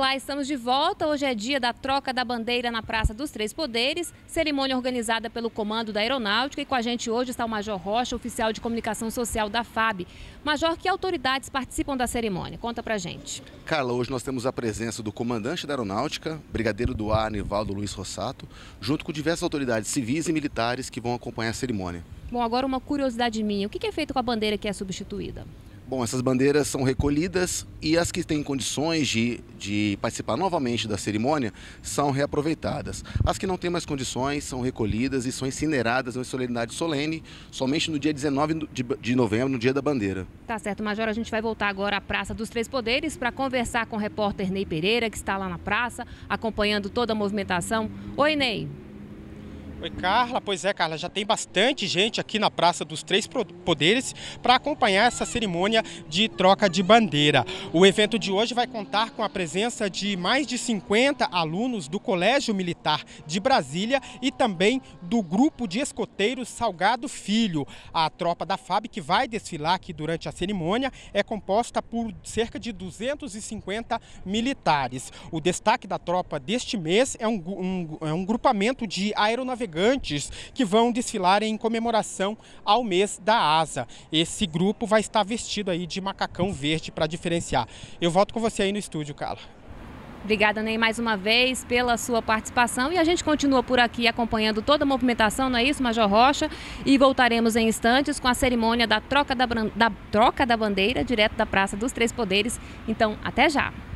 Olá, estamos de volta. Hoje é dia da troca da bandeira na Praça dos Três Poderes, cerimônia organizada pelo Comando da Aeronáutica, e com a gente hoje está o Major Rocha, oficial de comunicação social da FAB. Major, que autoridades participam da cerimônia? Conta pra gente. Carla, hoje nós temos a presença do comandante da Aeronáutica, Brigadeiro do Ar Anivaldo Luiz Rossato, junto com diversas autoridades civis e militares que vão acompanhar a cerimônia. Bom, agora uma curiosidade minha, o que é feito com a bandeira que é substituída? Bom, essas bandeiras são recolhidas e as que têm condições de participar novamente da cerimônia são reaproveitadas. As que não têm mais condições são recolhidas e são incineradas em solenidade solene somente no dia 19 de novembro, no dia da bandeira. Tá certo, Major, a gente vai voltar agora à Praça dos Três Poderes para conversar com o repórter Ney Pereira, que está lá na praça, acompanhando toda a movimentação. Oi, Ney. Oi, Carla. Pois é, Carla, já tem bastante gente aqui na Praça dos Três Poderes para acompanhar essa cerimônia de troca de bandeira. O evento de hoje vai contar com a presença de mais de 50 alunos do Colégio Militar de Brasília e também do Grupo de Escoteiros Salgado Filho. A tropa da FAB, que vai desfilar aqui durante a cerimônia, é composta por cerca de 250 militares. O destaque da tropa deste mês é um grupamento de aeronavegantes que vão desfilar em comemoração ao mês da asa. Esse grupo vai estar vestido aí de macacão verde para diferenciar. Eu volto com você aí no estúdio, Carla. Obrigada, Ney, mais uma vez pela sua participação, e a gente continua por aqui acompanhando toda a movimentação, não é isso, Major Rocha? E voltaremos em instantes com a cerimônia da troca da bandeira direto da Praça dos Três Poderes. Então, até já!